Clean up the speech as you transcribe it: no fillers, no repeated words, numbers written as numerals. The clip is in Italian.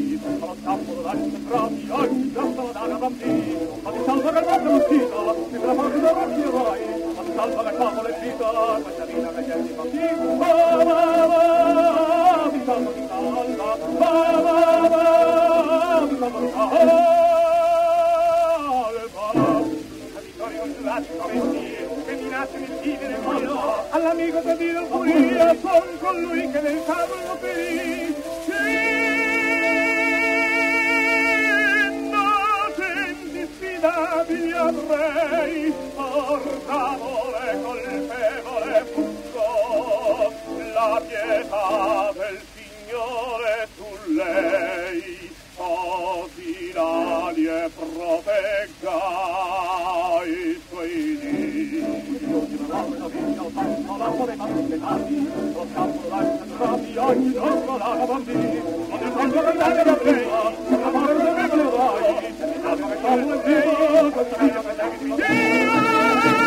allo scappolo dagli sembrati, oggi giusto da bambini, ma ti salva che il mondo l'uscita, che te la porti da rocchi vai, ma ti salva che capo le vita, questa vita che tieni bambini, mi salva, mi salva, mi salva, mi salva. Che mi nasce nel vivere morirò all'amico da dire furia son colui che nel tavolo perì innocenti sfidabili avrei portatore colpevole fuggo la pietà del Signore su lei così l'alie protegga i suoi dì. Lo scampo dai oggi giorno la bambini, non è tanto per dare da lei, la mano non è vai, e mi dà come come te, così meglio che devi dire.